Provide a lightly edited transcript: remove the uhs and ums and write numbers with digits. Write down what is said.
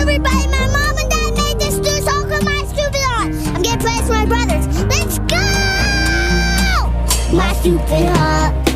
everybody, my mom and dad made this new song with my stupid heart. I'm gonna play it for my brothers. Let's go! My stupid heart.